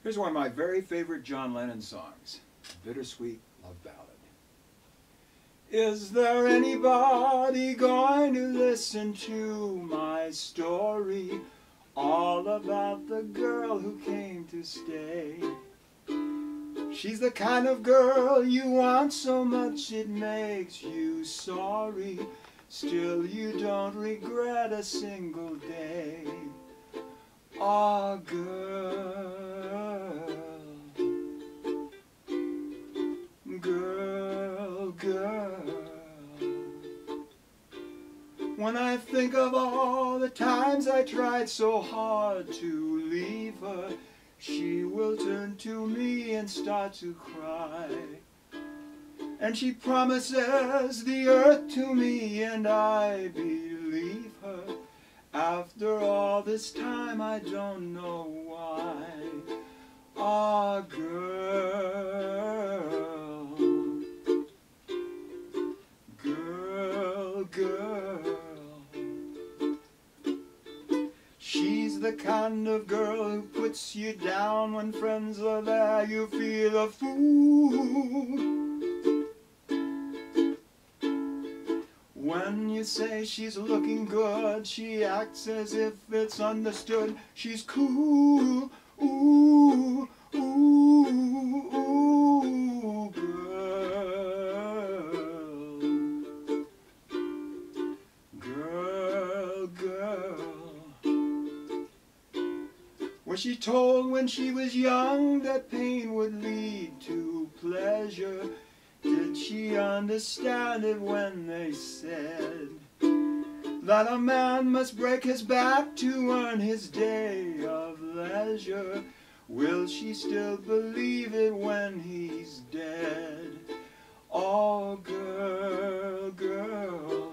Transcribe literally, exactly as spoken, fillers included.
Here's one of my very favorite John Lennon songs, Bittersweet Love Ballad. Is there anybody going to listen to my story, all about the girl who came to stay? She's the kind of girl you want so much it makes you sorry, still you don't regret a single day. Ah, girl, girl, girl. When I think of all the times I tried so hard to leave her, she will turn to me and start to cry. And she promises the earth to me, and I believe her. After all this time, I don't know why. Ah, girl, girl, girl. She's the kind of girl who puts you down when friends are there. You feel a fool when you say she's looking good. She acts as if it's understood. She's cool, ooh, ooh, ooh, girl, girl, girl. Was she told when she was young that pain would lead to pleasure? Did she understand it when they said that a man must break his back to earn his day of leisure? Will she still believe it when he's dead? Oh, girl, girl.